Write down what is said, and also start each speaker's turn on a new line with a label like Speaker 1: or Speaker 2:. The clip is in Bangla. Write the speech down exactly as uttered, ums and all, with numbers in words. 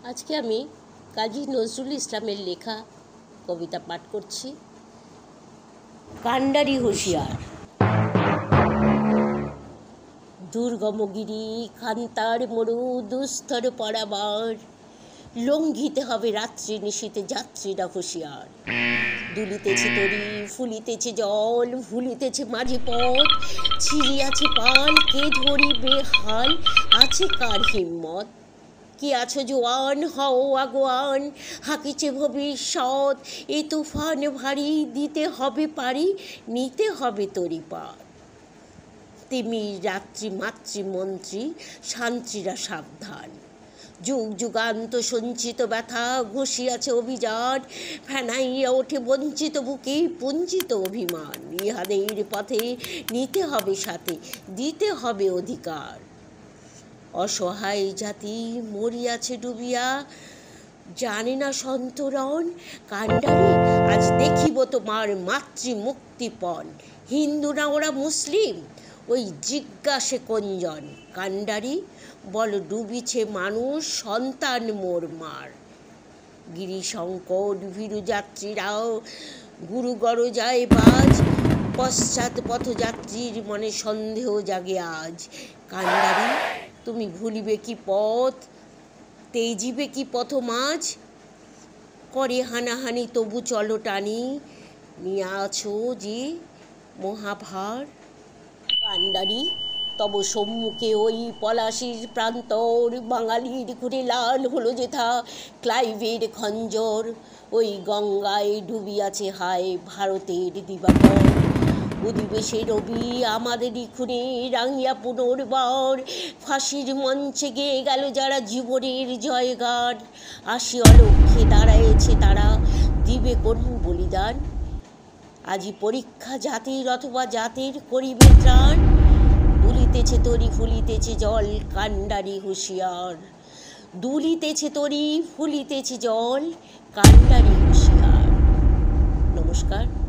Speaker 1: আজকে আমি কাজী নজরুল ইসলামের লেখা কবিতা পাঠ করছি। কান্ডারি হুঁশিয়ার। দুর্গমগিরি খান্তার মরু দুস্তর পরাবার, লঙ্ঘিতে হবে রাত্রি নিশীতে যাত্রীরা হুঁশিয়ার। দুলিতেছে তরি ফুলিতেছে জল, ভুলিতেছে মাঝে পথ, ছিড়িয়াছে পাল কে ধরিবে হাল, আছে কার হিম্মত। কি আছো জোয়ান হও আগুয়ান, হাকিছে ভবিষ্যৎ, এ তুফান ভারী দিতে হবে পারি, নিতে হবে তরি পার। তিমির রাত্রি মাতৃমন্ত্রী শান্ত্রীরা সাবধান, যুগ যুগান্ত সঞ্চিত ব্যথা ঘষিয়াছে অভিযান, ফেনাইয়া ওঠে বঞ্চিত বুকে পুঞ্জিত অভিমান। ইহাদের পথে নিতে হবে সাথে, দিতে হবে অধিকার। অসহায় জাতি মরিয়াছে ডুবিয়া, জানে না সন্তরণ। কান্ডারি আজ দেখিব তোমার মাতৃ মুক্তিপণ। হিন্দু না ওরা মুসলিম, ওই জিজ্ঞাসে কোনজন। কান্ডারি বল ডুবিছে মানুষ সন্তান মোর মার। গিরিশঙ্কর ভীরু যাত্রীরাও গুরুগর যায় বাজ, পশ্চাৎ পথযাত্রীর মনে সন্দেহ জাগে আজ। কান্ডারি তুমি ভুলিবে কি পথ, তেজিবে কি পথ মাঝ, করে হানাহানি তবু চলো টানি, নিয়ে আছো যে মহাভার। কান্ডারি তব সম্মুখে ওই পলাশির প্রান্তর, বাঙালির ঘুরে লাল হলো যেথা ক্লাইভের খঞ্জর। ওই গঙ্গায় ডুবিয়াছে হায় ভারতের দিবাকর, অধিবেশে রবি আমাদেরই খুনে রাঙিয়া পুনর্বার। ফাঁসির মঞ্চে গেয়ে গেল যারা জীবনের জয়গান, আসি অলক্ষ্যে দাঁড়ায়েছে তারা, দিবে কোন বলিদান। আজি পরীক্ষা জাতির অথবা জাতির করিবে ত্রাণ, দুলিতেছে তরি ফুলিতেছে জল কান্ডারি হুঁশিয়ার। দুলিতেছে তরি ফুলিতেছে জল কান্ডারি হুঁশিয়ার। নমস্কার।